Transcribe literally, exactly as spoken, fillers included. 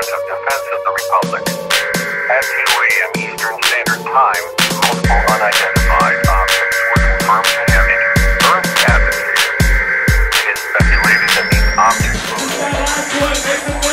Department of Defense of the Republic. At two a m Eastern Standard Time, multiple unidentified objects were confirmed to have entered Earth's atmosphere. It is speculated that these objects will